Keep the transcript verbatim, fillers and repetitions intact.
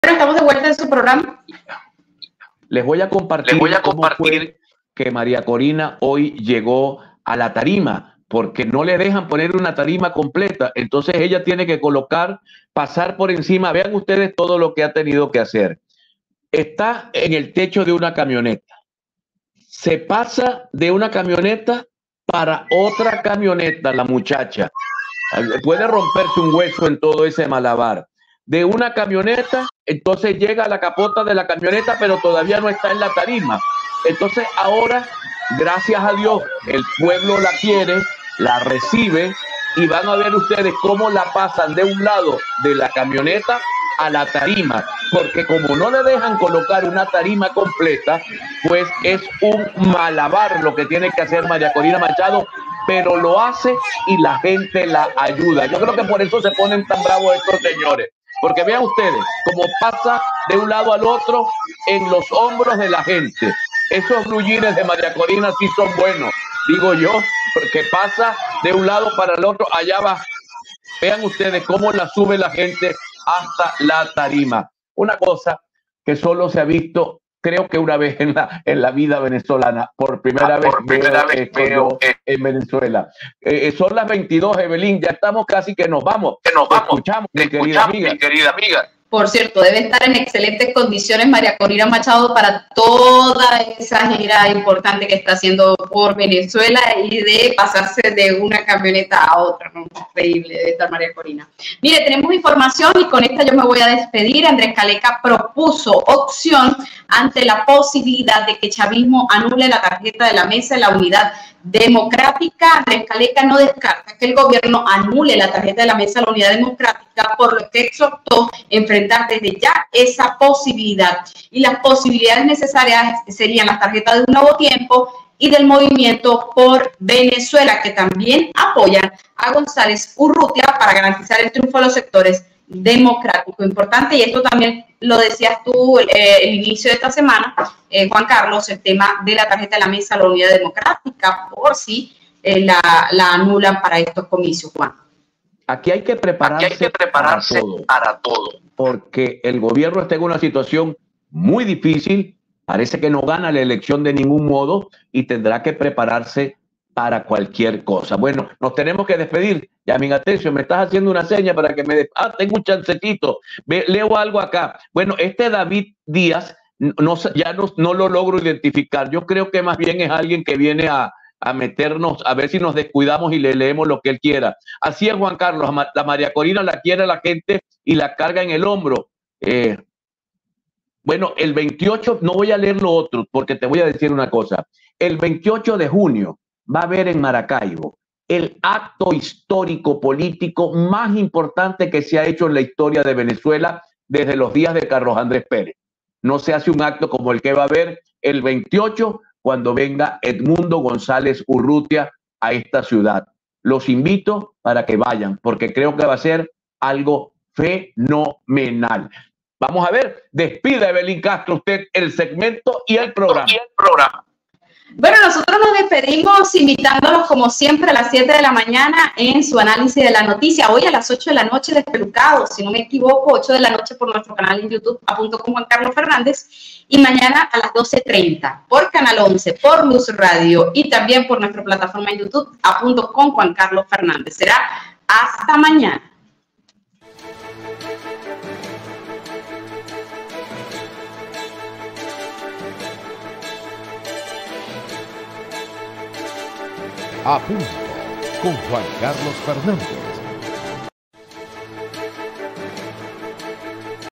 estamos de vuelta en su programa. Les voy a compartir, Les voy a cómo compartir fue que María Corina hoy llegó a la tarima, porque no le dejan poner una tarima completa. Entonces ella tiene que colocar, pasar por encima. Vean ustedes todo lo que ha tenido que hacer. Está en el techo de una camioneta. Se pasa de una camioneta para otra camioneta, la muchacha. Puede romperse un hueso en todo ese malabar. De una camioneta, entonces llega a la capota de la camioneta, pero todavía no está en la tarima. Entonces ahora, gracias a Dios, el pueblo la quiere, la recibe, y van a ver ustedes cómo la pasan de un lado de la camioneta a la tarima, porque como no le dejan colocar una tarima completa, pues es un malabar lo que tiene que hacer María Corina Machado, pero lo hace y la gente la ayuda. Yo creo que por eso se ponen tan bravos estos señores, porque vean ustedes cómo pasa de un lado al otro en los hombros de la gente. Esos blullines de María Corina sí son buenos, digo yo, porque pasa de un lado para el otro, allá va. Vean ustedes cómo la sube la gente hasta la tarima. Una cosa que solo se ha visto, creo que una vez en la, en la vida venezolana, por primera Ah, vez, por primera veo, vez veo eh, en Venezuela. Eh, son las veintidós, Evelyn, ya estamos casi que nos vamos. Que nos Te vamos. escuchamos, Te mi querida escuchamos, amiga. mi querida amiga. Por cierto, debe estar en excelentes condiciones María Corina Machado para toda esa gira importante que está haciendo por Venezuela y de pasarse de una camioneta a otra, ¿no? Increíble debe estar María Corina. Mire, tenemos información y con esta yo me voy a despedir. Andrés Caleca propuso opción ante la posibilidad de que chavismo anule la tarjeta de la mesa de la Unidad Democrática. Andrés Caleca no descarta que el gobierno anule la tarjeta de la mesa de la Unidad Democrática, por lo que exhortó enfrentar desde ya esa posibilidad. Y las posibilidades necesarias serían las tarjetas de un nuevo tiempo y del Movimiento por Venezuela, que también apoyan a González Urrutia para garantizar el triunfo de los sectores democráticos. Importante, y esto también lo decías tú eh, el inicio de esta semana, eh, Juan Carlos, el tema de la tarjeta de la mesa de la Unidad Democrática, por si eh, la, la anulan para estos comicios, Juan. Aquí hay que prepararse, Aquí hay que prepararse para todo, para todo, porque el gobierno está en una situación muy difícil. Parece que no gana la elección de ningún modo y tendrá que prepararse para cualquier cosa. Bueno, nos tenemos que despedir. Yamin Atencio, me estás haciendo una seña para que me... De... Ah, tengo un chancecito. Ve, leo algo acá. Bueno, este David Díaz, no, ya no, no lo logro identificar. Yo creo que más bien es alguien que viene a, a meternos, a ver si nos descuidamos y le leemos lo que él quiera. Así es, Juan Carlos. La María Corina la quiere la gente y la carga en el hombro. Eh, bueno, el veintiocho, no voy a leer lo otro porque te voy a decir una cosa. El veintiocho de junio va a haber en Maracaibo el acto histórico político más importante que se ha hecho en la historia de Venezuela desde los días de Carlos Andrés Pérez. No se hace un acto como el que va a haber el veintiocho cuando venga Edmundo González Urrutia a esta ciudad. Los invito para que vayan porque creo que va a ser algo fenomenal. Vamos a ver, despida Evelyn Castro usted el segmento y el programa. Y el programa. Bueno, nosotros nos despedimos invitándolos como siempre a las siete de la mañana en su análisis de la noticia. Hoy a las ocho de la noche Despelucado, si no me equivoco, ocho de la noche por nuestro canal en YouTube, apunto con Juan Carlos Fernández. Y mañana a las doce treinta por Canal once, por Luz Radio y también por nuestra plataforma en YouTube, apunto con Juan Carlos Fernández. Será hasta mañana. A punto con Juan Carlos Fernández.